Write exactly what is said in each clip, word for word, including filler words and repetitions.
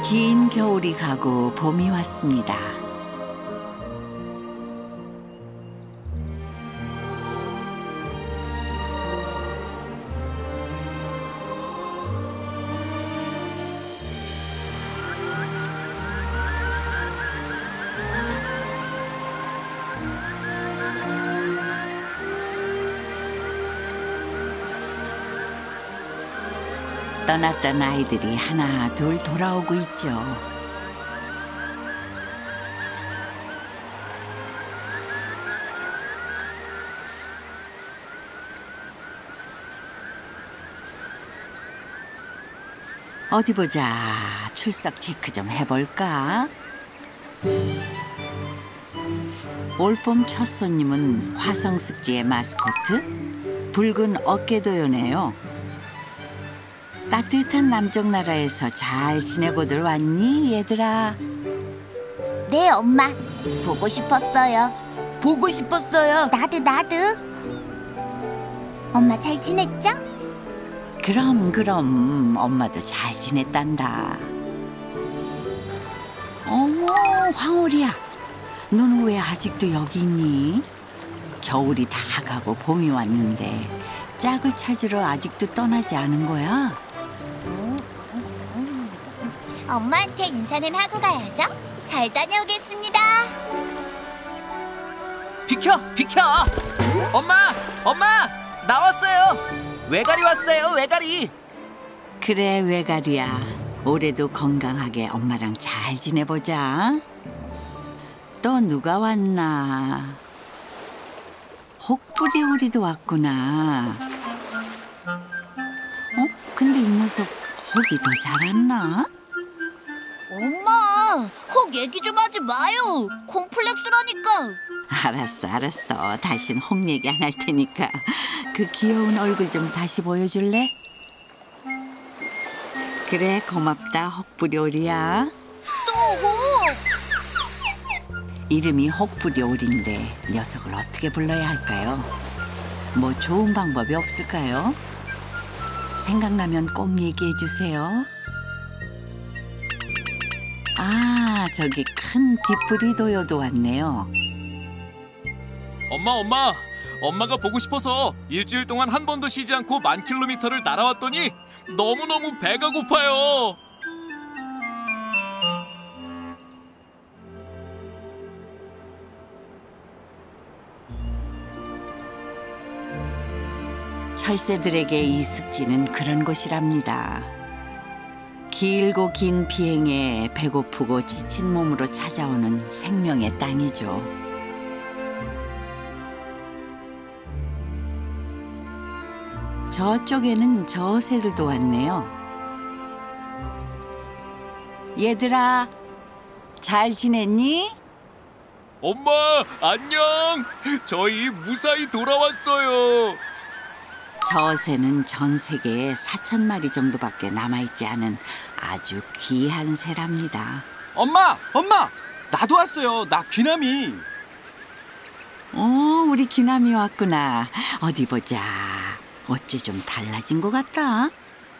긴 겨울이 가고 봄이 왔습니다. 떠났던 아이들이 하나 둘 돌아오고 있죠. 어디 보자. 출석 체크 좀 해볼까? 올봄 첫 손님은 화성습지의 마스코트 붉은 어깨도요네요. 따뜻한 남쪽 나라에서 잘 지내고들 왔니, 얘들아? 네, 엄마. 보고 싶었어요. 보고 싶었어요. 나도, 나도. 엄마 잘 지냈죠? 그럼 그럼 엄마도 잘 지냈단다. 어머, 황홀이야. 너는 왜 아직도 여기 있니? 겨울이 다 가고 봄이 왔는데 짝을 찾으러 아직도 떠나지 않은 거야? 엄마한테 인사는 하고 가야죠. 잘 다녀오겠습니다. 비켜! 비켜! 엄마! 엄마! 나왔어요! 외가리 왔어요, 외가리! 그래, 외가리야. 올해도 건강하게 엄마랑 잘 지내보자. 또 누가 왔나? 혹부리오리도 왔구나. 어? 근데 이 녀석 혹이 더 잘았나? 엄마, 혹 얘기 좀 하지 마요. 콤플렉스라니까. 알았어, 알았어. 다신 혹 얘기 안 할 테니까 그 귀여운 얼굴 좀 다시 보여줄래? 그래, 고맙다, 혹부리오리야. 또 혹! 이름이 혹부리오리인데 녀석을 어떻게 불러야 할까요? 뭐 좋은 방법이 없을까요? 생각나면 꼭 얘기해 주세요. 아, 저기 큰 뒷부리도요도 왔네요. 엄마, 엄마! 엄마가 보고 싶어서 일주일 동안 한 번도 쉬지 않고 만 킬로미터를 날아왔더니 너무너무 배가 고파요. 철새들에게 이 습지는 그런 곳이랍니다. 길고 긴 비행에 배고프고 지친 몸으로 찾아오는 생명의 땅이죠. 저쪽에는 저 새들도 왔네요. 얘들아, 잘 지냈니? 엄마, 안녕! 저희 무사히 돌아왔어요. 저 새는 전 세계에 사천 마리 정도밖에 남아있지 않은 아주 귀한 새랍니다. 엄마! 엄마! 나도 왔어요. 나 귀남이. 어, 우리 귀남이 왔구나. 어디 보자. 어째 좀 달라진 것 같다.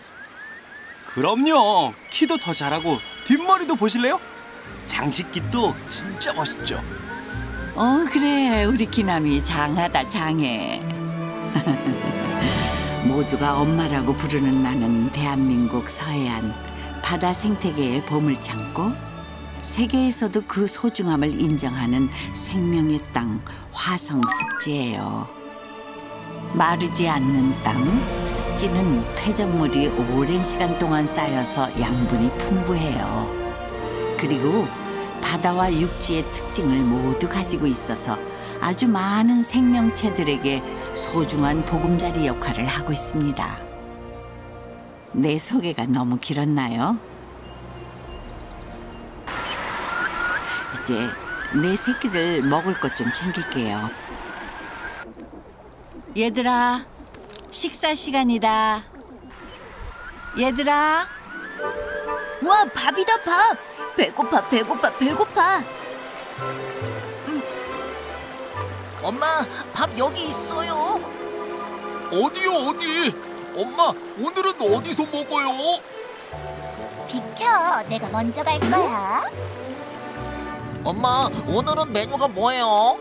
그럼요. 키도 더 자라고 뒷머리도 보실래요? 장식깃도 진짜 멋있죠. 어, 그래. 우리 귀남이 장하다, 장해. 모두가 엄마라고 부르는 나는 대한민국 서해안 바다 생태계의 봄을 참고 세계에서도 그 소중함을 인정하는 생명의 땅 화성 습지예요. 마르지 않는 땅, 습지는 퇴적물이 오랜 시간 동안 쌓여서 양분이 풍부해요. 그리고 바다와 육지의 특징을 모두 가지고 있어서 아주 많은 생명체들에게 소중한 보금자리 역할을 하고 있습니다. 내 소개가 너무 길었나요? 이제 내 새끼들 먹을 것 좀 챙길게요. 얘들아, 식사 시간이다. 얘들아. 와, 밥이다, 밥. 배고파, 배고파, 배고파. 엄마, 밥 여기 있어요. 어디요, 어디? 엄마, 오늘은 어디서 먹어요? 비켜. 내가 먼저 갈 거야. 엄마, 오늘은 메뉴가 뭐예요?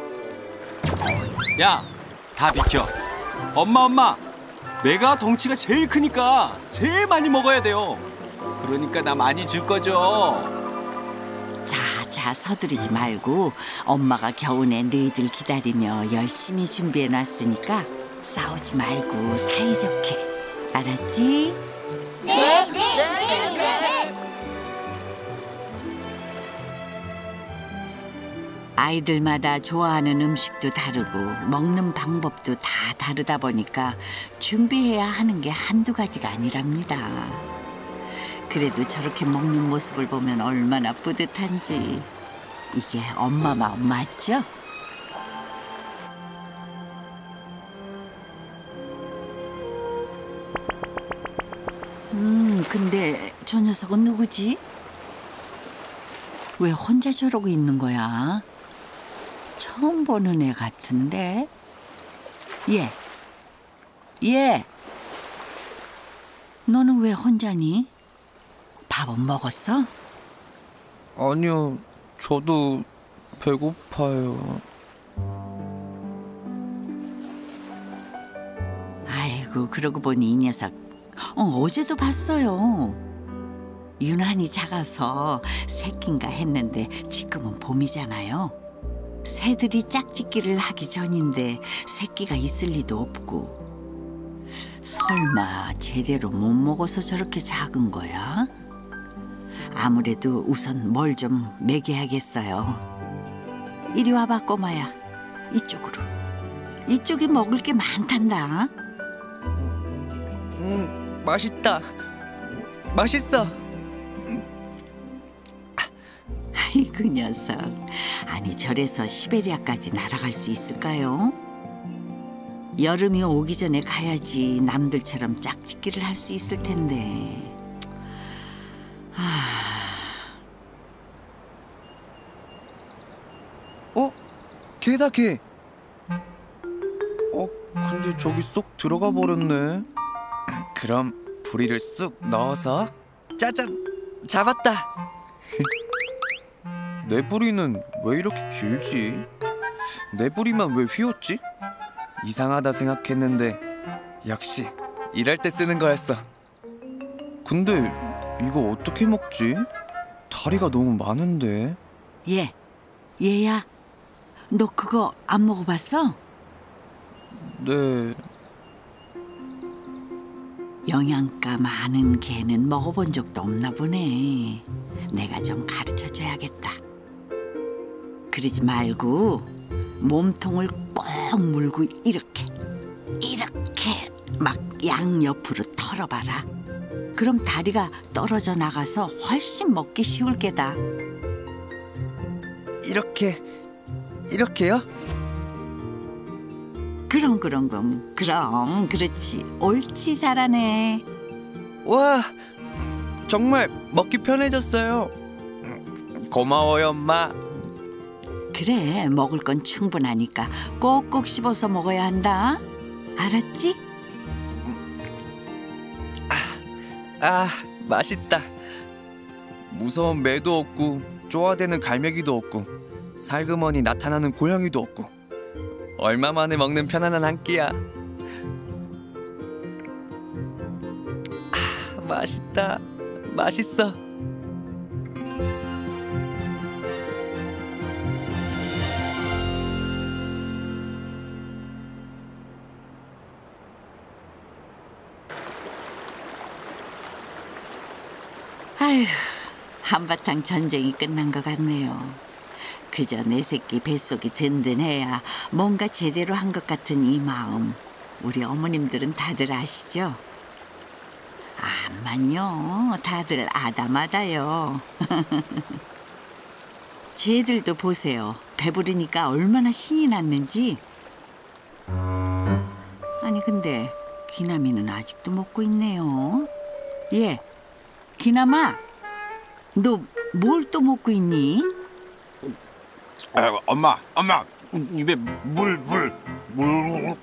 야, 다 비켜. 엄마, 엄마. 내가 덩치가 제일 크니까 제일 많이 먹어야 돼요. 그러니까 나 많이 줄 거죠? 자, 자, 서두르지 말고 엄마가 겨우내 너희들 기다리며 열심히 준비해놨으니까 싸우지 말고 사이좋게. 알았지? 네, 네, 네, 네. 아이들마다 좋아하는 음식도 다르고 먹는 방법도 다 다르다 보니까 준비해야 하는 게 한두 가지가 아니랍니다. 그래도 저렇게 먹는 모습을 보면 얼마나 뿌듯한지. 이게 엄마 마음 맞죠? 음, 근데 저 녀석은 누구지? 왜 혼자 저러고 있는 거야? 처음 보는 애 같은데? 얘, 얘, 너는 왜 혼자니? 밥은 먹었어? 아니요, 저도 배고파요. 아이고, 그러고 보니 이 녀석 어, 어제도 봤어요. 유난히 작아서 새끼인가 했는데 지금은 봄이잖아요. 새들이 짝짓기를 하기 전인데 새끼가 있을 리도 없고. 설마 제대로 못 먹어서 저렇게 작은 거야? 아무래도 우선 뭘 좀 먹여야겠어요. 이리 와봐, 꼬마야. 이쪽으로. 이쪽에 먹을 게 많단다. 음, 맛있다. 맛있어. 아이, 그 녀석. 아니, 저래서 시베리아까지 날아갈 수 있을까요? 여름이 오기 전에 가야지 남들처럼 짝짓기를 할 수 있을 텐데. 어? 개다, 개. 어, 근데 저기 쏙 들어가 버렸네. 그럼 부리를 쑥 넣어서 짜잔! 잡았다! 내 부리는 왜 이렇게 길지? 내 부리만 왜 휘었지? 이상하다 생각했는데 역시 이럴 때 쓰는 거였어. 근데 이거 어떻게 먹지? 다리가 너무 많은데. 얘, 얘야. 너 그거 안 먹어봤어? 네. 영양가 많은 개는 먹어본 적도 없나 보네. 내가 좀 가르쳐줘야겠다. 그러지 말고 몸통을 꼭 물고 이렇게 이렇게 막 양옆으로 털어봐라. 그럼 다리가 떨어져 나가서 훨씬 먹기 쉬울 게다. 이렇게 이렇게요? 그럼 그럼 그럼 그럼 그렇지. 옳지, 잘하네. 와, 정말 먹기 편해졌어요. 고마워요, 엄마. 그래, 먹을 건 충분하니까 꼭꼭 씹어서 먹어야 한다. 알았지? 아, 맛있다. 무서운 매도 없고 쪼아대는 갈매기도 없고 살그머니 나타나는 고양이도 없고 얼마 만에 먹는 편안한 한 끼야. 아, 맛있다. 맛있어. 아휴, 한바탕 전쟁이 끝난 것 같네요. 그저 내 새끼 뱃속이 든든해야 뭔가 제대로 한 것 같은 이 마음. 우리 어머님들은 다들 아시죠? 암만요, 다들 아담하다요. 쟤들도 보세요. 배부르니까 얼마나 신이 났는지. 아니, 근데 귀남이는 아직도 먹고 있네요. 얘, 귀남아, 너 뭘 또 먹고 있니? 아, 엄마, 엄마, 입에 물, 물, 물.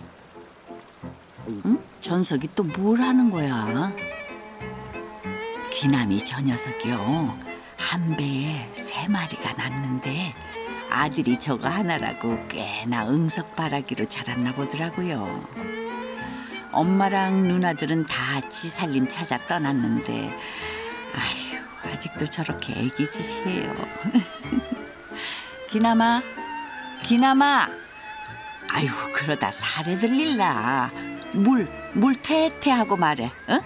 응? 전석이 또 뭘 하는 거야? 귀남이 저 녀석이요. 한 배에 세 마리가 낳는데 아들이 저거 하나라고 꽤나 응석바라기로 자랐나 보더라고요. 엄마랑 누나들은 다 지 살림 찾아 떠났는데 아휴 아직도 저렇게 애기 짓이에요. 귀남아, 귀남아. 아유 그러다 살에 들릴라. 물, 물 퇴퇴하고 말해. 응?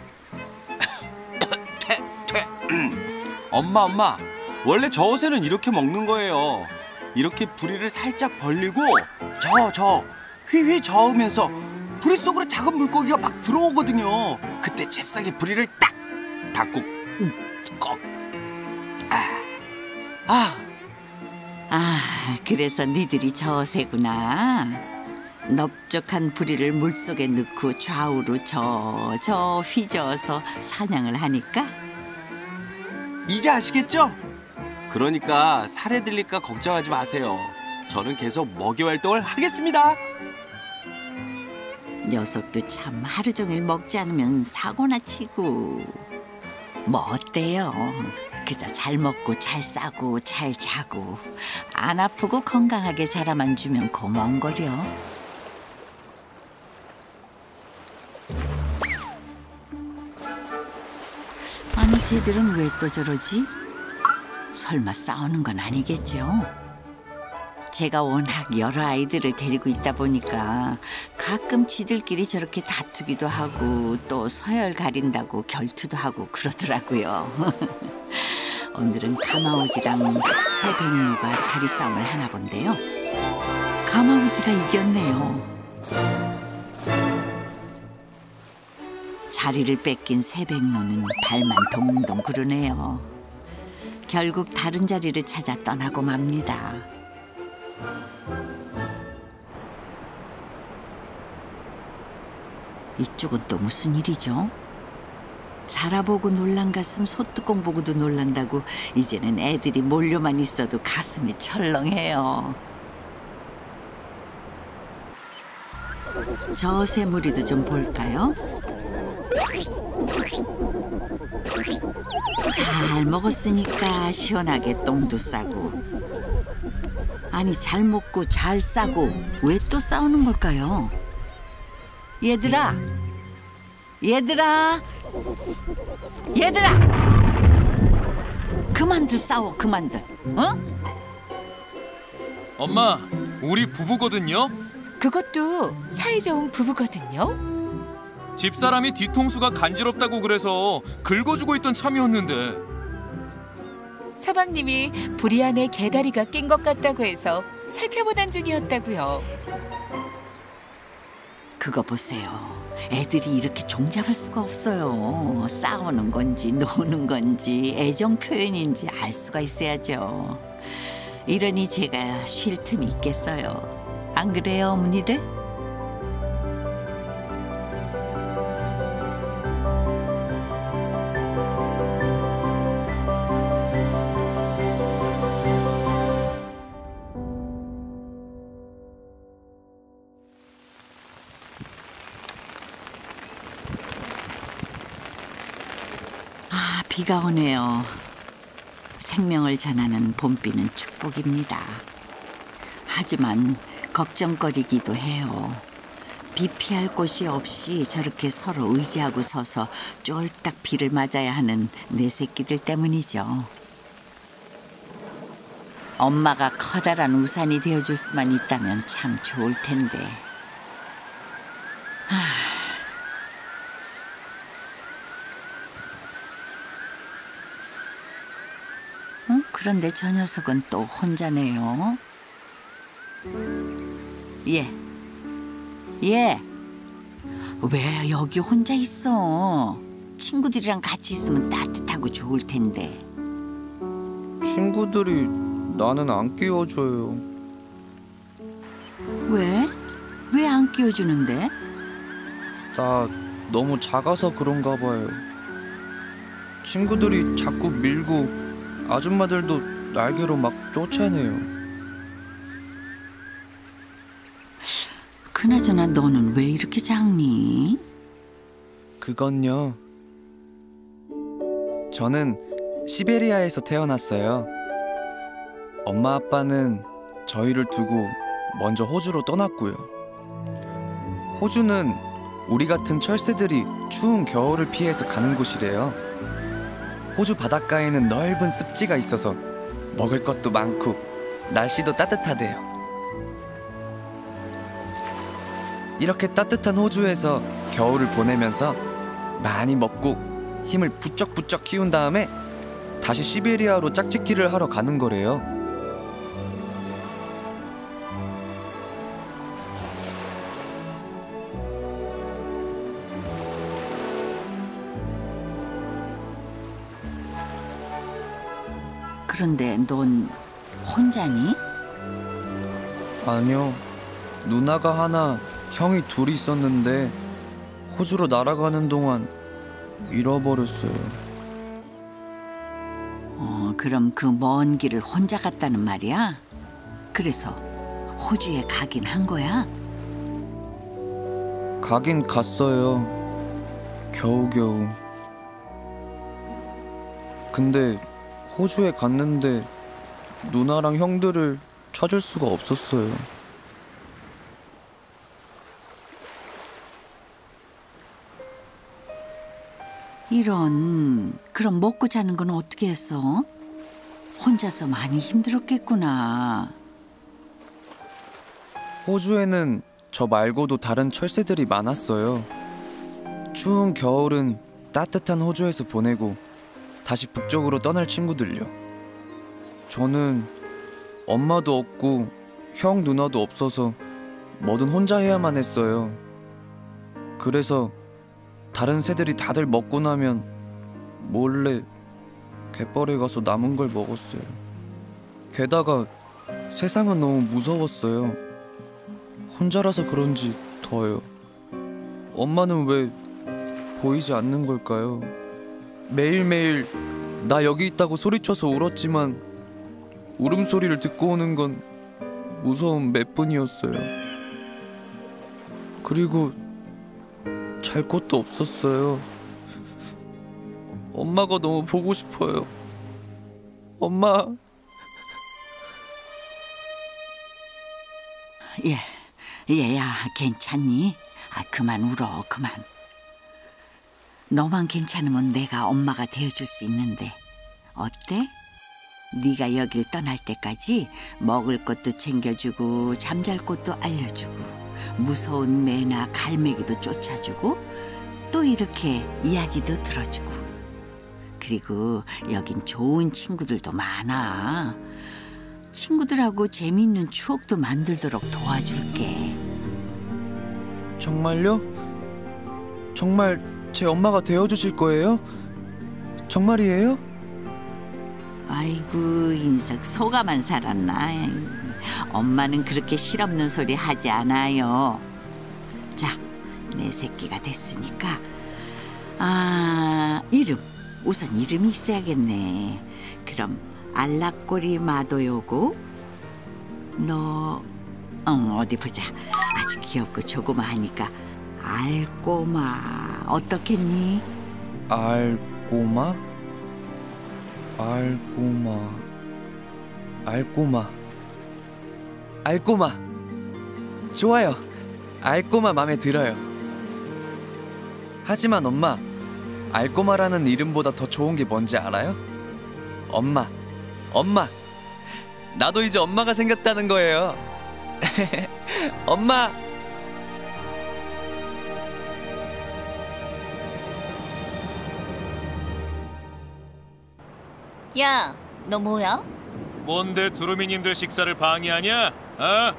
엄마 엄마 원래 저어새는 이렇게 먹는 거예요. 이렇게 부리를 살짝 벌리고 저어 저어 휘휘 저으면서 부리 속으로 작은 물고기가 막 들어오거든요. 그때 잽싸게 부리를 딱 닫고 꺽. 아, 아. 아, 그래서 니들이 저새구나. 넓적한 부리를 물속에 넣고 좌우로 저, 저 휘저어서 사냥을 하니까. 이제 아시겠죠? 그러니까 살에 들릴까 걱정하지 마세요. 저는 계속 먹이 활동을 하겠습니다. 녀석도 참 하루 종일 먹지 않으면 사고나 치고. 뭐 어때요? 그저 잘 먹고 잘 싸고 잘 자고 안 아프고 건강하게 자라만 주면 고마운 거려. 아니 쟤들은 왜 또 저러지? 설마 싸우는 건 아니겠죠? 제가 워낙 여러 아이들을 데리고 있다 보니까 가끔 지들끼리 저렇게 다투기도 하고 또 서열 가린다고 결투도 하고 그러더라고요. 오늘은 가마우지랑 새백로가 자리 싸움을 하나 본데요. 가마우지가 이겼네요. 자리를 뺏긴 새백로는 발만 동동 구르네요. 결국 다른 자리를 찾아 떠나고 맙니다. 이쪽은 또 무슨 일이죠? 자라보고 놀란 가슴 소뚜껑 보고도 놀란다고 이제는 애들이 몰려만 있어도 가슴이 철렁해요. 저 새무리도 좀 볼까요? 잘 먹었으니까 시원하게 똥도 싸고. 아니 잘 먹고 잘 싸고 왜 또 싸우는 걸까요? 얘들아, 얘들아, 얘들아, 그만들 싸워, 그만들, 어? 엄마, 우리 부부거든요. 그것도 사이좋은 부부거든요. 집사람이 뒤통수가 간지럽다고 그래서 긁어주고 있던 참이었는데. 서방님이 부리 안에 개다리가 낀 것 같다고 해서 살펴보던 중이었다고요. 그거 보세요. 애들이 이렇게 종잡을 수가 없어요. 싸우는 건지 노는 건지 애정 표현인지 알 수가 있어야죠. 이러니 제가 쉴 틈이 있겠어요. 안 그래요, 어머니들? 아, 비가 오네요. 생명을 전하는 봄비는 축복입니다. 하지만 걱정거리기도 해요. 비 피할 곳이 없이 저렇게 서로 의지하고 서서 쫄딱 비를 맞아야 하는 내 새끼들 때문이죠. 엄마가 커다란 우산이 되어줄 수만 있다면 참 좋을 텐데. 하... 어? 그런데 저 녀석은 또 혼자네요. 얘, 얘, 왜 여기 혼자 있어? 친구들이랑 같이 있으면 따뜻하고 좋을 텐데. 친구들이 나는 안 끼워줘요. 왜? 왜 안 끼워주는데? 나 너무 작아서 그런가 봐요. 친구들이 자꾸 밀고 아줌마들도 날개로 막 쫓아내요. 그나저나 너는 왜 이렇게 작니? 그건요, 저는 시베리아에서 태어났어요. 엄마 아빠는 저희를 두고 먼저 호주로 떠났고요. 호주는 우리 같은 철새들이 추운 겨울을 피해서 가는 곳이래요. 호주 바닷가에는 넓은 습지가 있어서 먹을 것도 많고 날씨도 따뜻하대요. 이렇게 따뜻한 호주에서 겨울을 보내면서 많이 먹고 힘을 부쩍부쩍 키운 다음에 다시 시베리아로 짝짓기를 하러 가는 거래요. 그런데 넌 혼자니? 아니요. 누나가 하나, 형이 둘이 있었는데 호주로 날아가는 동안 잃어버렸어요. 어, 그럼 그 먼 길을 혼자 갔다는 말이야? 그래서 호주에 가긴 한 거야? 가긴 갔어요. 겨우겨우. 근데 호주에 갔는데 누나랑 형들을 찾을 수가 없었어요. 이런, 그럼 먹고 자는 건 어떻게 했어? 혼자서 많이 힘들었겠구나. 호주에는 저 말고도 다른 철새들이 많았어요. 추운 겨울은 따뜻한 호주에서 보내고 다시 북쪽으로 떠날 친구들요. 저는 엄마도 없고 형 누나도 없어서 뭐든 혼자 해야만 했어요. 그래서 다른 새들이 다들 먹고 나면 몰래 갯벌에 가서 남은 걸 먹었어요. 게다가 세상은 너무 무서웠어요. 혼자라서 그런지 더요. 엄마는 왜 보이지 않는 걸까요? 매일매일 나 여기 있다고 소리쳐서 울었지만 울음소리를 듣고 오는 건 무서운 매뿐이었어요. 그리고 잘 곳도 없었어요. 엄마가 너무 보고 싶어요. 엄마. 예, 얘야 괜찮니? 아, 그만 울어, 그만. 너만 괜찮으면 내가 엄마가 되어줄 수 있는데 어때? 네가 여길 떠날 때까지 먹을 것도 챙겨주고 잠잘 곳도 알려주고 무서운 매나 갈매기도 쫓아주고 또 이렇게 이야기도 들어주고 그리고 여긴 좋은 친구들도 많아. 친구들하고 재미있는 추억도 만들도록 도와줄게. 정말요? 정말 제 엄마가 되어주실 거예요? 정말이에요? 아이고 인석 소가만 살았나. 엄마는 그렇게 실없는 소리 하지 않아요. 자, 내 새끼가 됐으니까 아 이름 우선 이름이 있어야겠네. 그럼 알락꼬리 마도요고 너 어, 어디 보자. 아주 귀엽고 조그마하니까 알꼬마 어떻겠니? 알꼬마? 알꼬마 알꼬마 알꼬마 좋아요. 알꼬마 마음에 들어요. 하지만 엄마, 알꼬마라는 이름보다 더 좋은 게 뭔지 알아요? 엄마, 엄마. 나도 이제 엄마가 생겼다는 거예요. 엄마. 야, 너 뭐야? 뭔데 두루미님들 식사를 방해하냐? 어?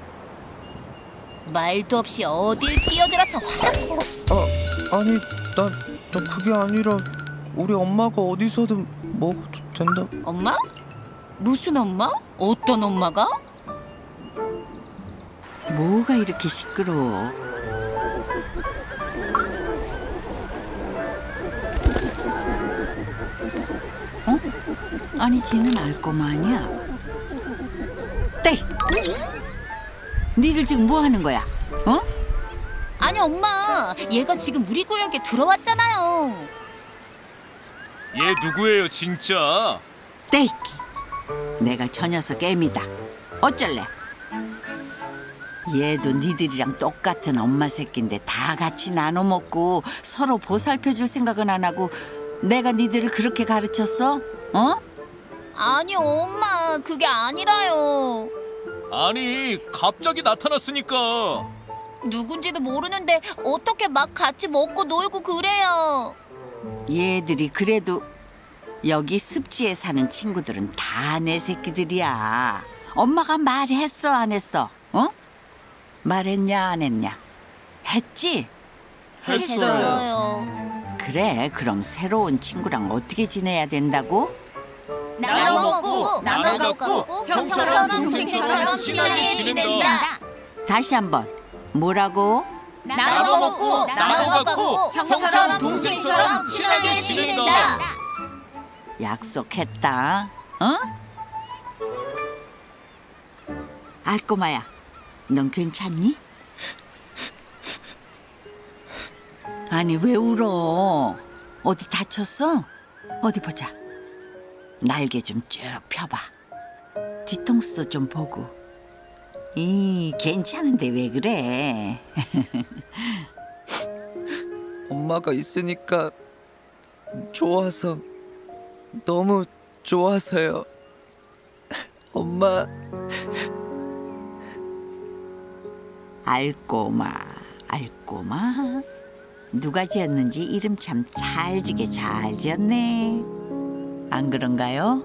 말도 없이 어딜 뛰어들어서 화... 어, 아니, 나, 나 그게 아니라 우리 엄마가 어디서든 먹어도 된다. 엄마? 무슨 엄마? 어떤 엄마가? 뭐가 이렇게 시끄러워? 어? 아니 쟤는 알꼬마 아니야? 떼! 니들 지금 뭐 하는 거야? 어? 아니 엄마, 얘가 지금 우리 구역에 들어왔잖아요. 얘 누구예요 진짜? 떼이끼. 내가 저 녀석 애미다. 어쩔래? 얘도 니들이랑 똑같은 엄마 새끼인데 다 같이 나눠 먹고 서로 보살펴줄 생각은 안 하고 내가 니들을 그렇게 가르쳤어? 어? 아니 엄마 그게 아니라요. 아니 갑자기 나타났으니까. 누군지도 모르는데 어떻게 막 같이 먹고 놀고 그래요. 얘들이 그래도 여기 습지에 사는 친구들은 다 내 새끼들이야. 엄마가 말했어 안 했어? 어? 말했냐 안 했냐? 했지? 했어요. 그래 그럼 새로운 친구랑 어떻게 지내야 된다고? 나눠 먹고 나눠 갖고 형처럼 동생처럼 친하게 지낸다. 다시 한번 뭐라고? 나눠 먹고 나눠 갖고 형처럼 동생처럼 친하게 지낸다. 약속했다. 어? 알꼬마야, 넌 괜찮니? 아니 왜 울어? 어디 다쳤어? 어디 보자. 날개 좀 쭉 펴봐. 뒤통수도 좀 보고. 이 괜찮은데 왜 그래? 엄마가 있으니까 좋아서, 너무 좋아서요. 엄마. 알꼬마, 알꼬마. 누가 지었는지 이름 참 잘 지게 잘 지었네. 안 그런가요?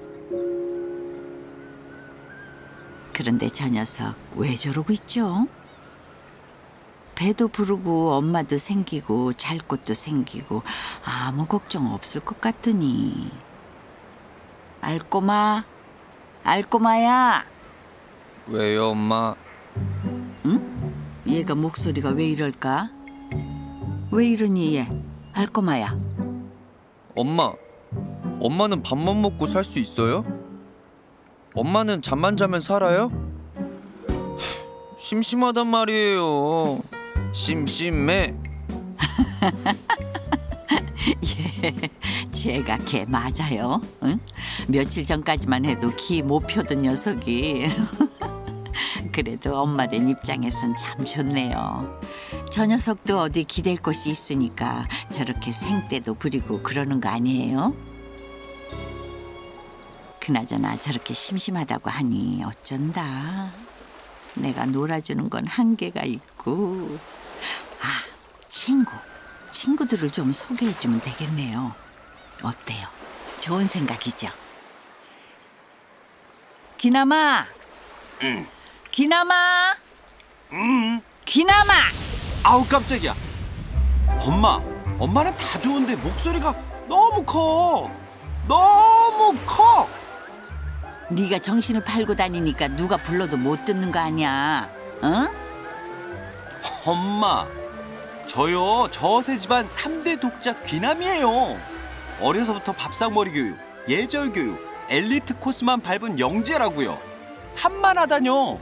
그런데 저 녀석 왜 저러고 있죠? 배도 부르고 엄마도 생기고 잘 곳도 생기고 아무 걱정 없을 것 같더니. 알꼬마, 알꼬마야. 왜요, 엄마? 응? 얘가 목소리가 왜 이럴까? 왜 이러니 얘? 알꼬마야. 엄마, 엄마는 밥만 먹고 살 수 있어요? 엄마는 잠만 자면 살아요? 심심하단 말이에요. 심심해. 예, 제가 걔 맞아요. 응? 며칠 전까지만 해도 기 못 펴던 녀석이. 그래도 엄마 된 입장에선 참 좋네요. 저 녀석도 어디 기댈 곳이 있으니까 저렇게 생떼도 부리고 그러는 거 아니에요? 그나저나 저렇게 심심하다고 하니 어쩐다. 내가 놀아주는 건 한계가 있고. 아, 친구. 친구들을 좀 소개해주면 되겠네요. 어때요? 좋은 생각이죠? 기남아. 응. 기남아. 응. 기남아. 아우 깜짝이야. 엄마, 엄마는 다 좋은데 목소리가 너무 커. 너무 커. 네가 정신을 팔고 다니니까 누가 불러도 못 듣는 거 아니야. 어? 엄마, 저요 저세 집안 삼 대 독자 귀남이에요. 어려서부터 밥상머리 교육, 예절 교육, 엘리트 코스만 밟은 영재라고요. 산만하다뇨.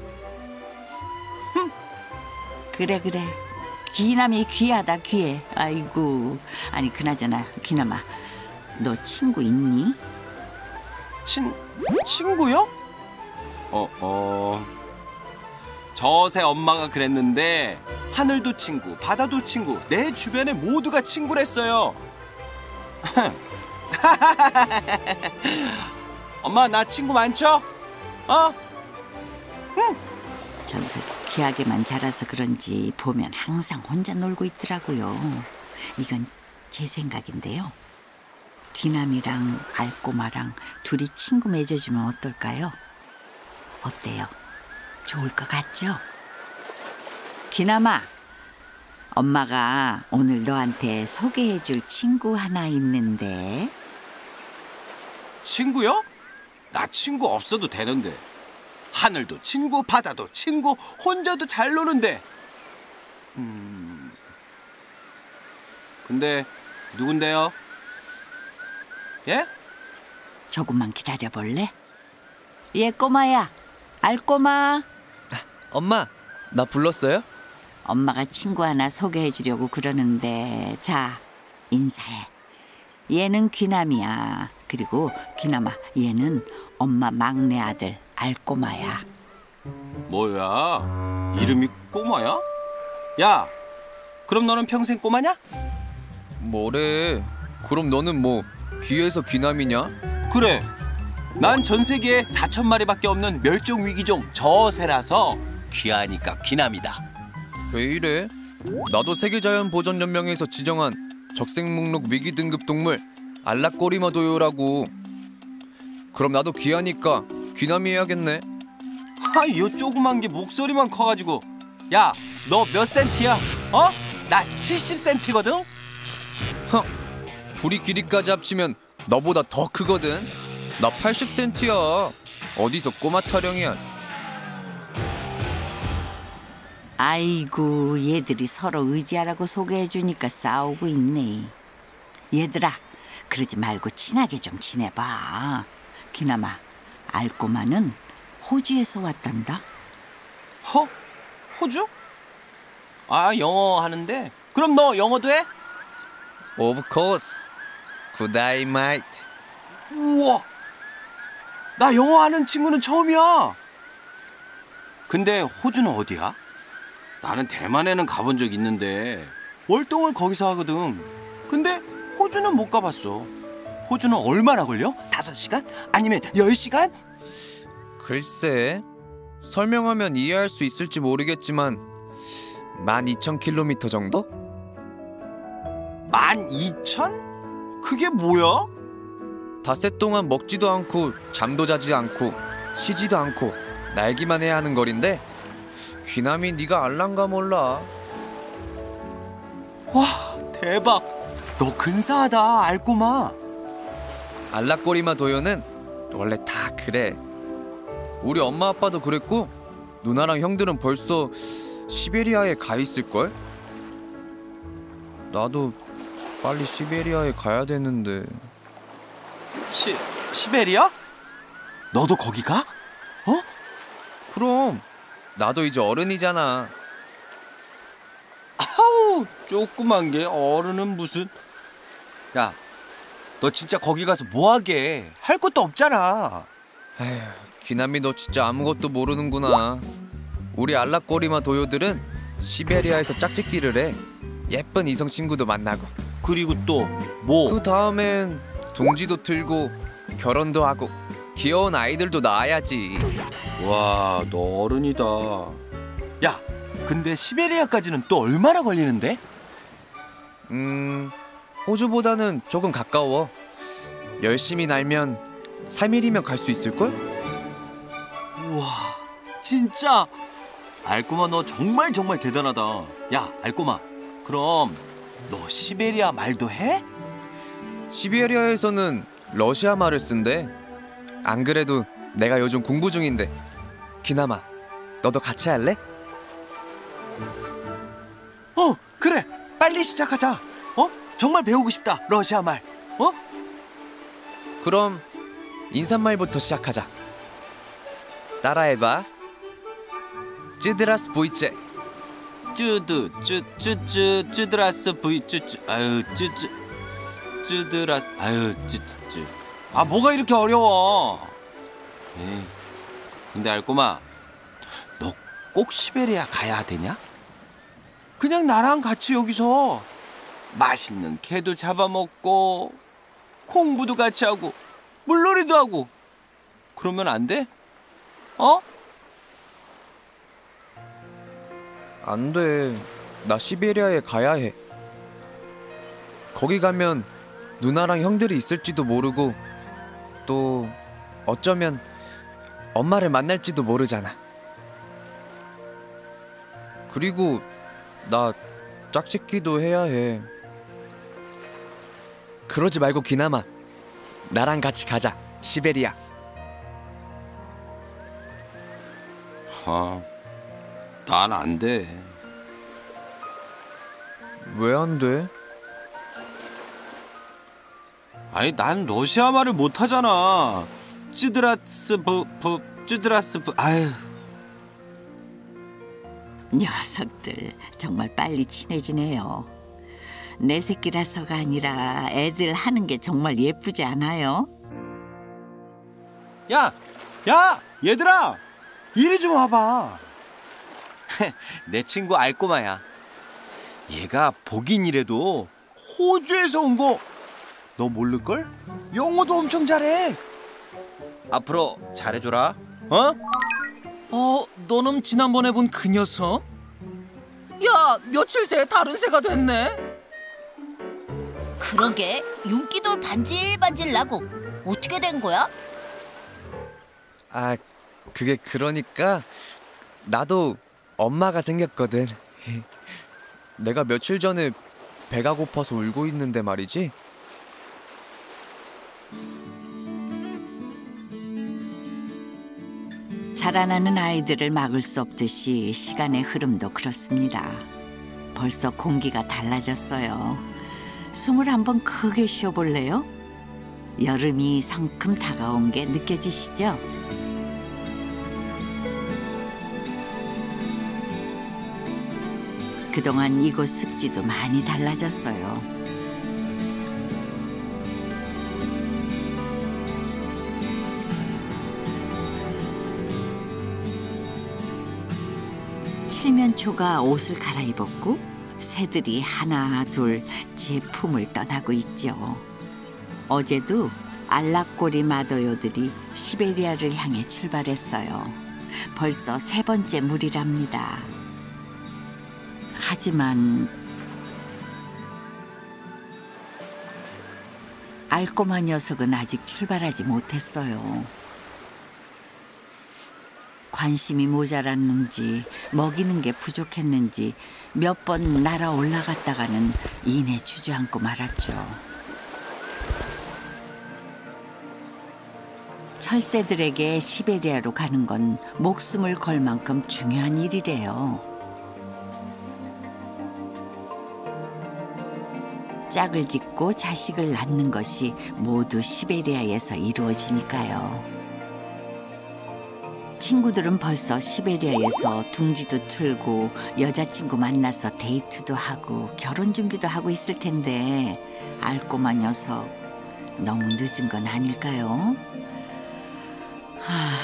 그래 그래. 귀남이 귀하다 귀해. 아이고. 아니 그나저나 귀남아, 너 친구 있니? 친 친구요? 어 어. 저새 엄마가 그랬는데 하늘도 친구, 바다도 친구, 내 주변에 모두가 친구랬어요. 엄마 나 친구 많죠? 어? 응. 저 녀석이 귀하게만 자라서 그런지 보면 항상 혼자 놀고 있더라고요. 이건 제 생각인데요. 귀남이랑 알꼬마랑 둘이 친구 맺어주면 어떨까요? 어때요? 좋을 것 같죠? 귀남아, 엄마가 오늘 너한테 소개해줄 친구 하나 있는데. 친구요? 나 친구 없어도 되는데. 하늘도 친구, 바다도 친구, 혼자도 잘 노는데. 음. 근데 누군데요? 예? 조금만 기다려볼래? 얘 꼬마야, 알꼬마. 엄마, 나 불렀어요? 엄마가 친구 하나 소개해주려고 그러는데. 자, 인사해. 얘는 귀남이야. 그리고 귀남아, 얘는 엄마 막내 아들 알꼬마야. 뭐야? 이름이 꼬마야? 야, 그럼 너는 평생 꼬마냐? 뭐래? 그럼 너는 뭐 귀에서 귀남이냐? 그래. 난 전 세계에 사천 마리밖에 없는 멸종 위기종 저새라서 귀하니까 귀남이다. 왜 이래? 나도 세계자연보전연맹에서 지정한 적색목록 위기 등급 동물 알라꼬리마 도요라고. 그럼 나도 귀하니까 귀남이 해야겠네. 아, 요 조그만 게 목소리만 커가지고. 야, 너 몇 센티야? 어? 나 칠십 센티거든? 허, 부리 길이까지 합치면 너보다 더 크거든. 나 팔십 센티야. 어디서 꼬마 타령이야. 아이고, 얘들이 서로 의지하라고 소개해주니까 싸우고 있네. 얘들아, 그러지 말고 친하게 좀 지내봐. 귀남아, 알꼬마는 호주에서 왔단다. 허? 호주? 아, 영어 하는데? 그럼 너 영어도 해? Of course. Good eye, mate. 우와! 나 영어 하는 친구는 처음이야. 근데 호주는 어디야? 나는 대만에는 가본 적 있는데 월동을 거기서 하거든. 근데 호주는 못 가봤어. 호주는 얼마나 걸려? 다섯 시간? 아니면 열 시간? 글쎄, 설명하면 이해할 수 있을지 모르겠지만 만 이천 킬로미터 정도? 만 이천? 그게 뭐야? 닷새 동안 먹지도 않고 잠도 자지 않고 쉬지도 않고 날기만 해야 하는 거리인데 귀남이 네가 알란가 몰라. 와, 대박. 너 근사하다, 알꼬마. 알라꼬리마 도요는 원래 다 그래. 우리 엄마 아빠도 그랬고 누나랑 형들은 벌써 시베리아에 가 있을걸? 나도 빨리 시베리아에 가야 되는데. 시, 시베리아? 너도 거기 가? 어? 그럼 나도 이제 어른이잖아. 아우, 조그만 게 어른은 무슨. 야, 너 진짜 거기 가서 뭐하게? 할 것도 없잖아. 에휴, 귀남이 너 진짜 아무것도 모르는구나. 우리 알라꼬리마 도요들은 시베리아에서 짝짓기를 해. 예쁜 이성 친구도 만나고. 그리고 또 뭐? 그 다음엔 둥지도 틀고 결혼도 하고 귀여운 아이들도 낳아야지. 와, 너 어른이다. 야, 근데 시베리아까지는 또 얼마나 걸리는데? 음, 호주보다는 조금 가까워. 열심히 날면 삼 일이면 갈 수 있을걸? 우와, 진짜? 알꼬마, 너 정말 정말 대단하다. 야, 알꼬마, 그럼 너 시베리아 말도 해? 시베리아에서는 러시아 말을 쓴대. 안 그래도 내가 요즘 공부 중인데. 귀남아, 너도 같이 할래? 어, 그래. 빨리 시작하자. 어? 정말 배우고 싶다, 러시아 말. 어? 그럼 인사말부터 시작하자. 따라해봐. 쯔드라스 보이체. 쯔드, 쯔, 쯔, 쯔, 쯔드라스 브이, 쯔, 쯔, 아유, 쯔, 쯔, 쯔드라스, 아유, 쯔, 쯔, 쯔. 아, 뭐가 이렇게 어려워? 에이, 근데 알꼬마, 너 꼭 시베리아 가야 되냐? 그냥 나랑 같이 여기서 맛있는 개도 잡아먹고 공부도 같이 하고 물놀이도 하고 그러면 안 돼? 어? 안 돼. 나 시베리아에 가야 해. 거기 가면 누나랑 형들이 있을지도 모르고 또 어쩌면 엄마를 만날지도 모르잖아. 그리고 나 짝짓기도 해야 해. 그러지 말고 귀남아, 나랑 같이 가자. 시베리아. 아, 난 안 돼. 왜 안 돼? 아니, 난 러시아 말을 못 하잖아. 쯔드라스 부, 부, 쯔드라스 부, 아유. 녀석들 정말 빨리 친해지네요. 내 새끼라서가 아니라 애들 하는 게 정말 예쁘지 않아요? 야! 야! 얘들아! 이리 좀 와봐. 내 친구 알꼬마야. 얘가 보긴 이래도 호주에서 온 거 너 모를걸? 영어도 엄청 잘해. 앞으로 잘해줘라. 어? 어, 너는 지난번에 본 그 녀석? 야, 며칠 새에 다른 새가 됐네. 그러게 윤기도 반질반질 나고 어떻게 된 거야? 아, 그게 그러니까 나도 엄마가 생겼거든. 내가 며칠 전에 배가 고파서 울고 있는데 말이지. 자라나는 아이들을 막을 수 없듯이 시간의 흐름도 그렇습니다. 벌써 공기가 달라졌어요. 숨을 한번 크게 쉬어볼래요? 여름이 성큼 다가온 게 느껴지시죠? 그동안 이곳 습지도 많이 달라졌어요. 칠면초가 옷을 갈아입었고 새들이 하나 둘 제품을 떠나고 있죠. 어제도 알락꼬리 마더요들이 시베리아를 향해 출발했어요. 벌써 세 번째 무리랍니다. 하지만 알꼬마 녀석은 아직 출발하지 못했어요. 관심이 모자랐는지 먹이는 게 부족했는지 몇 번 날아 올라갔다가는 이내 주저앉고 말았죠. 철새들에게 시베리아로 가는 건 목숨을 걸 만큼 중요한 일이래요. 짝을 짓고 자식을 낳는 것이 모두 시베리아에서 이루어지니까요. 친구들은 벌써 시베리아에서 둥지도 틀고 여자친구 만나서 데이트도 하고 결혼 준비도 하고 있을 텐데 알꼬마 녀석 너무 늦은 건 아닐까요? 하...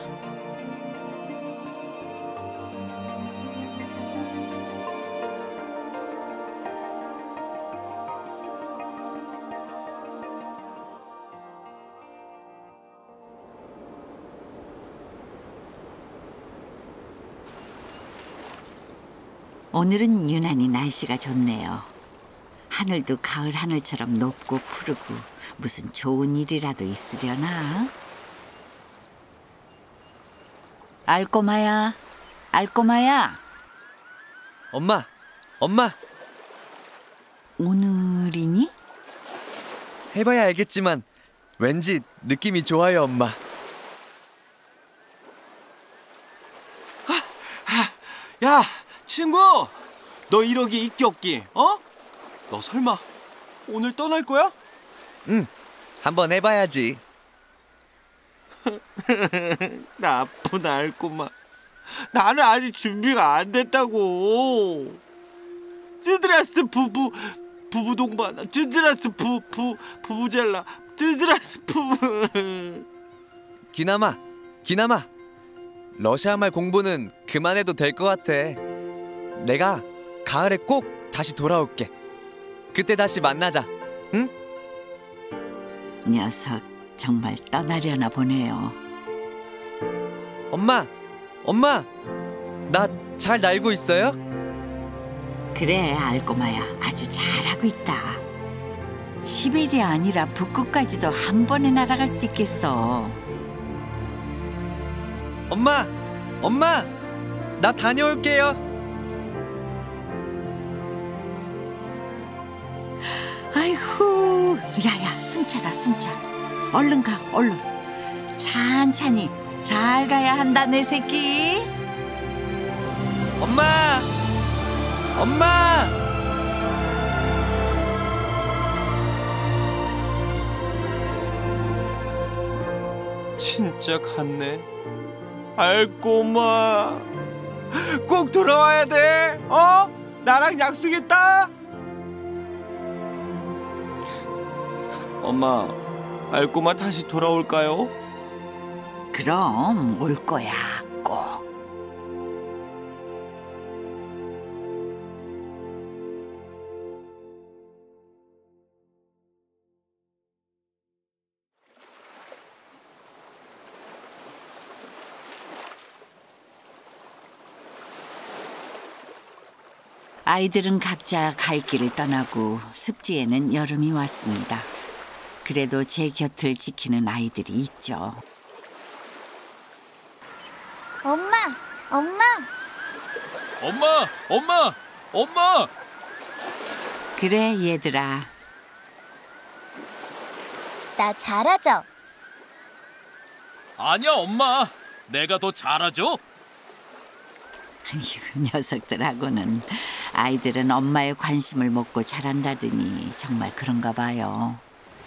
오늘은 유난히 날씨가 좋네요. 하늘도 가을 하늘처럼 높고 푸르고 무슨 좋은 일이라도 있으려나? 알꼬마야, 알꼬마야. 엄마, 엄마. 오늘이니? 해봐야 알겠지만 왠지 느낌이 좋아요, 엄마. 야, 친구! 너 이러기 있기 없기, 어? 너 설마 오늘 떠날 거야? 응, 한번 해봐야지. 나쁜 알꼬마. 나는 아직 준비가 안 됐다고. 쯔드라스 부부 부부 동반, 쯔드라스 부부 부부젤라, 쯔드라스 부부. 기남아, 기남아. 러시아 말 공부는 그만해도 될 것 같아. 내가 가을에 꼭 다시 돌아올게. 그때 다시 만나자, 응? 녀석 정말 떠나려나 보네요. 엄마, 엄마, 나 잘 날고 있어요? 그래, 알꼬마야, 아주 잘하고 있다. 시베리아 아니라 북극까지도 한 번에 날아갈 수 있겠어. 엄마, 엄마, 나 다녀올게요. 아이고, 야야, 숨차다, 숨차. 얼른 가, 얼른. 찬찬히 잘 가야 한다, 내 새끼. 엄마, 엄마. 진짜 갔네. 알꼬마, 꼭 돌아와야 돼. 어? 나랑 약속했다. 엄마, 알꼬마 다시 돌아올까요? 그럼 올 거야, 꼭. 아이들은 각자 갈 길을 떠나고 습지에는 여름이 왔습니다. 그래도 제 곁을 지키는 아이들이 있죠. 엄마, 엄마. 엄마, 엄마, 엄마. 그래, 얘들아. 나 잘하죠? 아니야, 엄마. 내가 더 잘하죠? 이 녀석들하고는 아이들은 엄마의 관심을 먹고 자란다더니 정말 그런가 봐요.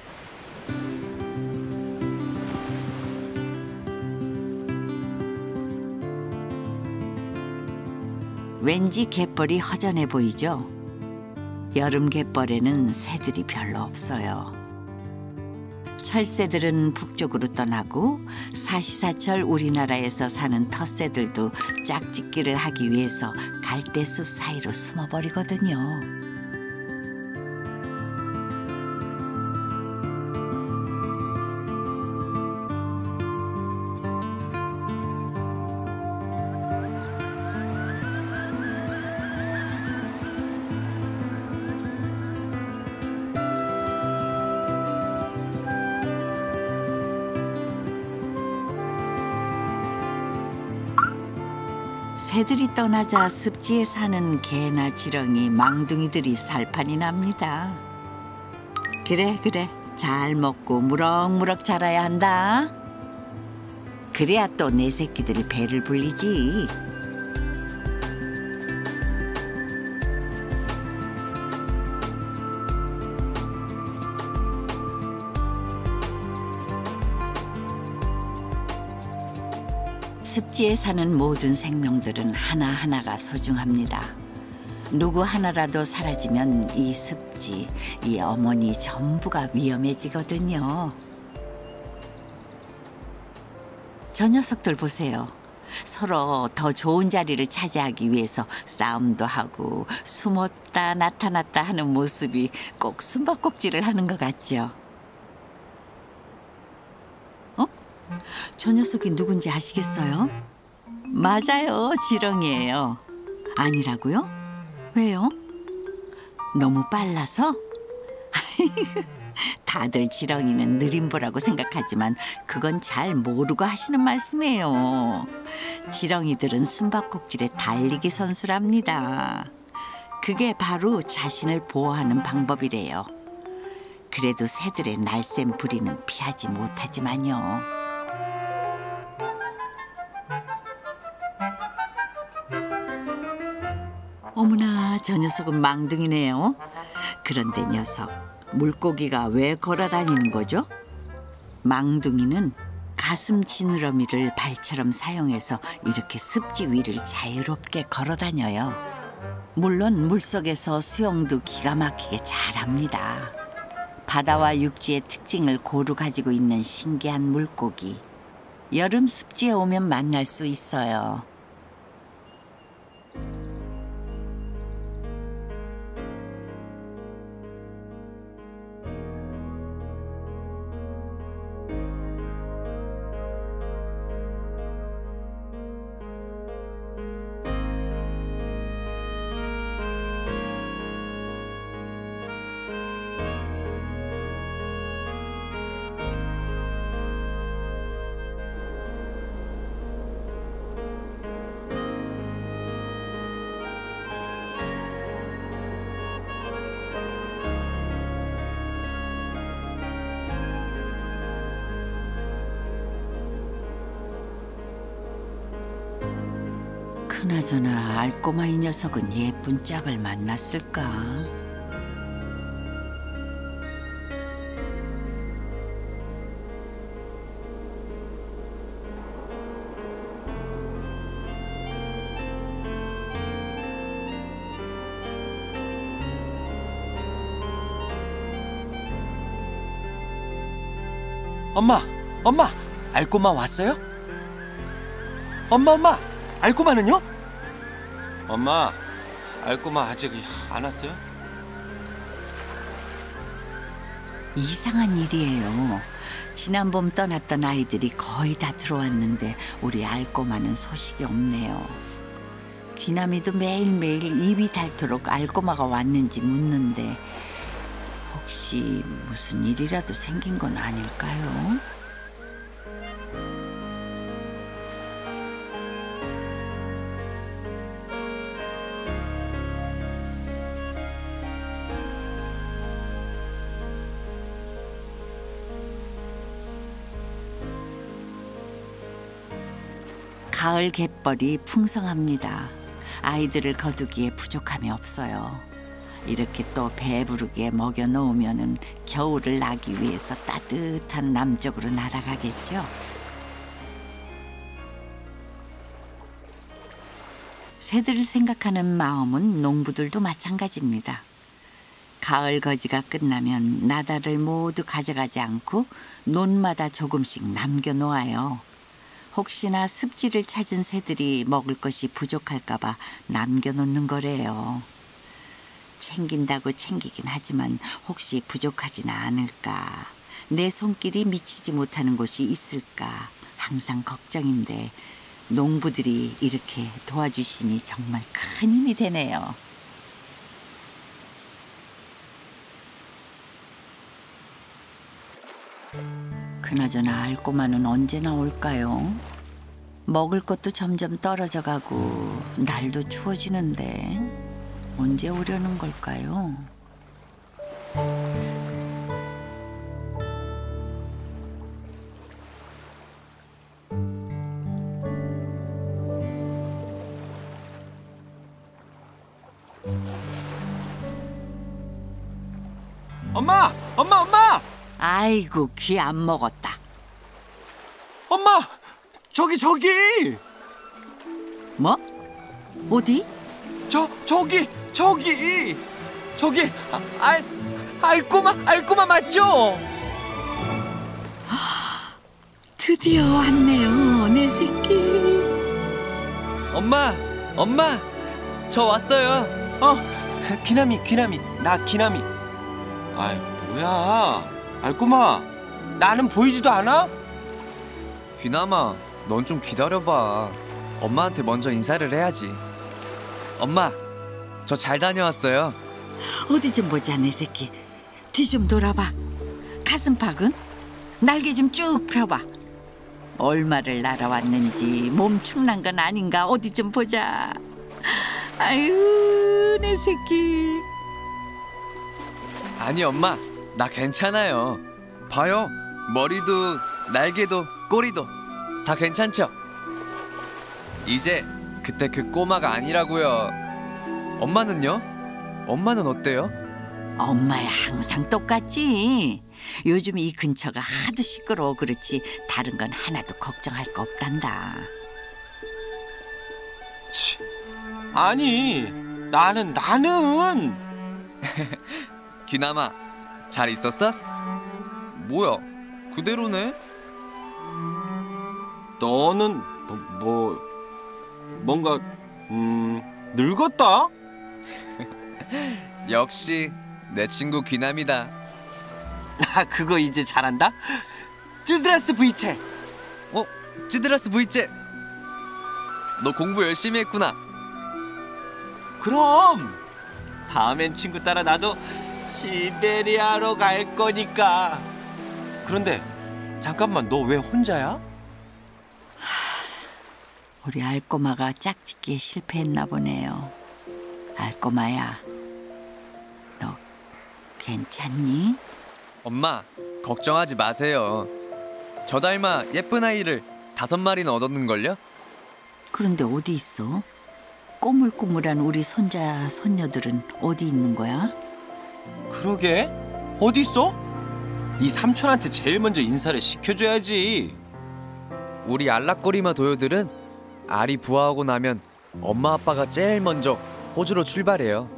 왠지 갯벌이 허전해 보이죠? 여름 갯벌에는 새들이 별로 없어요. 철새들은 북쪽으로 떠나고 사시사철 우리나라에서 사는 텃새들도 짝짓기를 하기 위해서 갈대숲 사이로 숨어버리거든요. 새들이 떠나자 습지에 사는 개나 지렁이, 망둥이들이 살판이 납니다. 그래 그래, 잘 먹고 무럭무럭 자라야 한다. 그래야 또 내 새끼들이 배를 불리지. 습지에 사는 모든 생명들은 하나하나가 소중합니다. 누구 하나라도 사라지면 이 습지, 이 어머니 전부가 위험해지거든요. 저 녀석들 보세요. 서로 더 좋은 자리를 차지하기 위해서 싸움도 하고 숨었다 나타났다 하는 모습이 꼭 숨바꼭질을 하는 것 같죠. 저 녀석이 누군지 아시겠어요? 맞아요, 지렁이에요. 아니라고요? 왜요? 너무 빨라서? 다들 지렁이는 느림보라고 생각하지만 그건 잘 모르고 하시는 말씀이에요. 지렁이들은 숨바꼭질의 달리기 선수랍니다. 그게 바로 자신을 보호하는 방법이래요. 그래도 새들의 날쌘 부리는 피하지 못하지만요. 어머나, 저 녀석은 망둥이네요. 그런데 녀석, 물고기가 왜 걸어 다니는 거죠? 망둥이는 가슴 지느러미를 발처럼 사용해서 이렇게 습지 위를 자유롭게 걸어 다녀요. 물론 물속에서 수영도 기가 막히게 잘합니다. 바다와 육지의 특징을 고루 가지고 있는 신기한 물고기. 여름 습지에 오면 만날 수 있어요. 그나저나 알꼬마 이 녀석은 예쁜 짝을 만났을까? 엄마, 엄마, 알꼬마 왔어요? 엄마, 엄마, 알꼬마는요? 엄마, 알꼬마 아직 안 왔어요? 이상한 일이에요. 지난 봄 떠났던 아이들이 거의 다 들어왔는데 우리 알꼬마는 소식이 없네요. 귀남이도 매일매일 입이 닳도록 알꼬마가 왔는지 묻는데 혹시 무슨 일이라도 생긴 건 아닐까요? 가을 갯벌이 풍성합니다. 아이들을 거두기에 부족함이 없어요. 이렇게 또 배부르게 먹여 놓으면은 겨울을 나기 위해서 따뜻한 남쪽으로 날아가겠죠. 새들을 생각하는 마음은 농부들도 마찬가지입니다. 가을 거지가 끝나면 나다를 모두 가져가지 않고 논마다 조금씩 남겨 놓아요. 혹시나 습지를 찾은 새들이 먹을 것이 부족할까 봐 남겨놓는 거래요. 챙긴다고 챙기긴 하지만 혹시 부족하진 않을까, 내 손길이 미치지 못하는 곳이 있을까 항상 걱정인데 농부들이 이렇게 도와주시니 정말 큰 힘이 되네요. 그나저나 알꼬마는 언제 나올까요? 먹을 것도 점점 떨어져 가고 날도 추워지는데 언제 오려는 걸까요? 엄마! 엄마! 엄마! 아이고, 귀 안 먹었다. 엄마! 저기 저기! 뭐? 어디? 저 저기 저기 저기 아, 알 알꼬마 알꼬마 맞죠? 드디어 왔네요, 내 새끼. 엄마, 엄마, 저 왔어요. 어, 귀남이 귀남이 나 귀남이. 아이 뭐야? 알꼬마, 나는 보이지도 않아? 귀남아, 넌 좀 기다려봐. 엄마한테 먼저 인사를 해야지. 엄마, 저 잘 다녀왔어요. 어디 좀 보자, 내 새끼. 뒤 좀 돌아봐. 가슴팍은? 날개 좀 쭉 펴봐. 얼마를 날아왔는지 몸 축난 건 아닌가 어디 좀 보자. 아유, 내 새끼. 아니 엄마, 나 괜찮아요. 봐요, 머리도 날개도 꼬리도 다 괜찮죠? 이제 그때 그 꼬마가 아니라고요. 엄마는요? 엄마는 어때요? 엄마야 항상 똑같지. 요즘 이 근처가 하도 시끄러워 그렇지 다른 건 하나도 걱정할 거 없단다. 치, 아니 나는 나는 귀남아, 잘 있었어? 뭐야, 그대로네? 너는 뭐, 뭐 뭔가 음 늙었다? 역시 내 친구 귀남이다. 나 그거 이제 잘한다? 찌드라스 V체. 어? 찌드라스 V체, 너 공부 열심히 했구나. 그럼 다음엔 친구 따라 나도 시베리아로 갈 거니까. 그런데 잠깐만, 너 왜 혼자야? 우리 알꼬마가 짝짓기에 실패했나 보네요. 알꼬마야, 너 괜찮니? 엄마, 걱정하지 마세요. 저 닮아 예쁜 아이를 다섯 마리는 얻었는걸요? 그런데 어디 있어? 꼬물꼬물한 우리 손자 손녀들은 어디 있는 거야? 그러게, 어디 있어? 이 삼촌한테 제일 먼저 인사를 시켜줘야지. 우리 알락거리마 도요들은 알이 부화하고 나면 엄마 아빠가 제일 먼저 호주로 출발해요.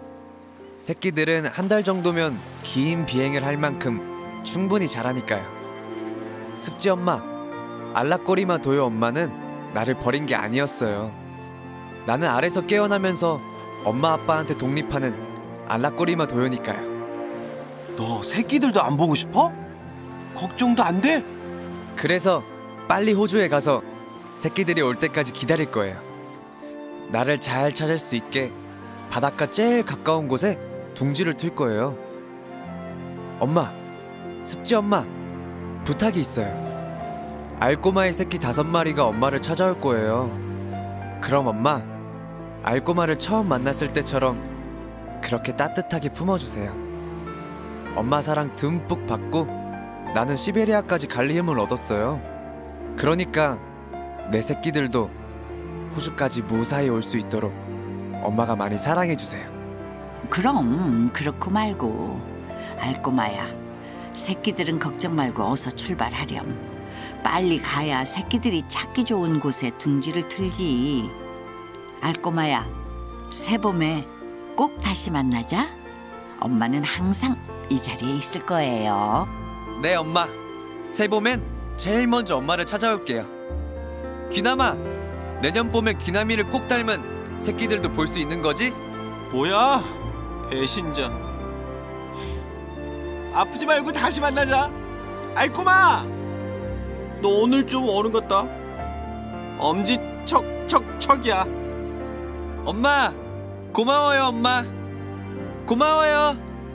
새끼들은 한 달 정도면 긴 비행을 할 만큼 충분히 자라니까요. 습지 엄마, 알라꼬리마 도요 엄마는 나를 버린 게 아니었어요. 나는 알에서 깨어나면서 엄마 아빠한테 독립하는 알라꼬리마 도요니까요. 너 새끼들도 안 보고 싶어? 걱정도 안 돼? 그래서 빨리 호주에 가서 새끼들이 올 때까지 기다릴 거예요. 나를 잘 찾을 수 있게 바닷가 제일 가까운 곳에 둥지를 틀 거예요. 엄마, 습지 엄마, 부탁이 있어요. 알꼬마의 새끼 다섯 마리가 엄마를 찾아올 거예요. 그럼 엄마, 알꼬마를 처음 만났을 때처럼 그렇게 따뜻하게 품어주세요. 엄마 사랑 듬뿍 받고 나는 시베리아까지 갈 힘을 얻었어요. 그러니까 내 새끼들도 호주까지 무사히 올 수 있도록 엄마가 많이 사랑해주세요. 그럼 그렇고 말고. 알꼬마야, 새끼들은 걱정 말고 어서 출발하렴. 빨리 가야 새끼들이 찾기 좋은 곳에 둥지를 틀지. 알꼬마야, 새봄에 꼭 다시 만나자. 엄마는 항상 이 자리에 있을 거예요. 네 엄마, 새봄엔 제일 먼저 엄마를 찾아올게요. 귀남아, 내년 봄에 귀남이를 꼭 닮은 새끼들도 볼 수 있는 거지? 뭐야? 배신자. 아프지 말고 다시 만나자. 알꼬마! 너 오늘 좀 어른 같다. 엄지 척척척이야. 엄마, 고마워요 엄마. 고마워요.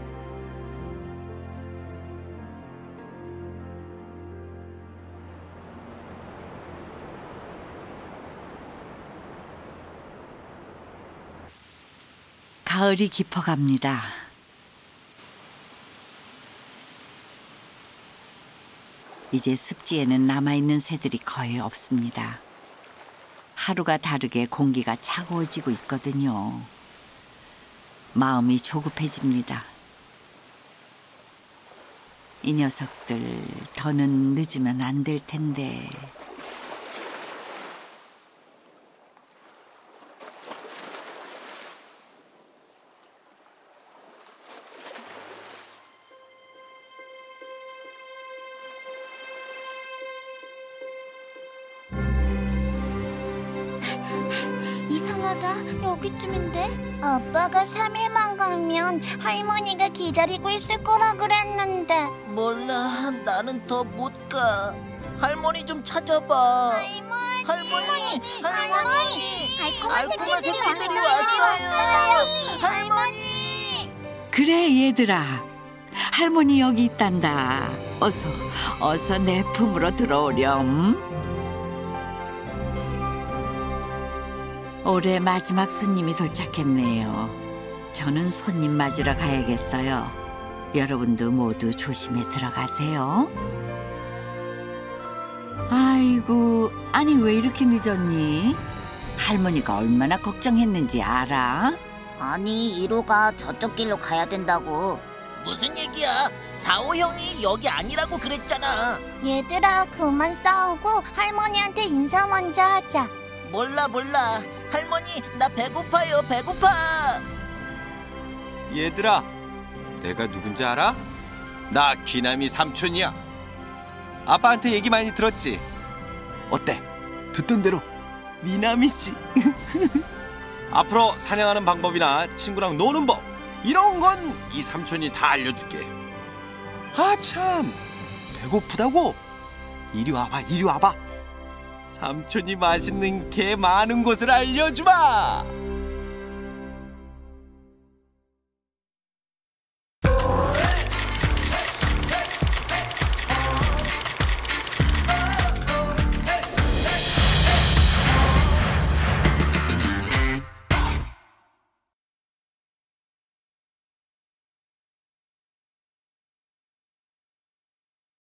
가을이 깊어갑니다. 이제 습지에는 남아있는 새들이 거의 없습니다. 하루가 다르게 공기가 차가워지고 있거든요. 마음이 조급해집니다. 이 녀석들 더는 늦으면 안 될 텐데. 이상하다. 여기쯤인데? 아빠가 삼 일만 가면 할머니가 기다리고 있을 거라 그랬는데. 몰라, 나는 더 못 가. 할머니 좀 찾아봐. 할머니, 할머니, 할머니, 알꼬마 알꼬마 새끼들이 새끼들이 왔어요. 왔어요. 할머니. 그래 얘들아, 할머니 여기 있단다. 어서 어서 내 품으로 들어오렴. 올해 마지막 손님이 도착했네요. 저는 손님 맞으러 가야겠어요. 여러분도 모두 조심해 들어가세요. 아이고, 아니 왜 이렇게 늦었니? 할머니가 얼마나 걱정했는지 알아? 아니, 이로가 저쪽 길로 가야 된다고. 무슨 얘기야? 사오 형이 여기 아니라고 그랬잖아. 얘들아, 그만 싸우고 할머니한테 인사 먼저 하자. 몰라 몰라. 할머니, 나 배고파요. 배고파. 얘들아, 내가 누군지 알아? 나 귀남이 삼촌이야. 아빠한테 얘기 많이 들었지? 어때? 듣던 대로 미남이지. 앞으로 사냥하는 방법이나 친구랑 노는 법, 이런 건 이 삼촌이 다 알려줄게. 아 참, 배고프다고? 이리 와봐, 이리 와봐. 삼촌이 맛있는 게 많은 곳을 알려주마.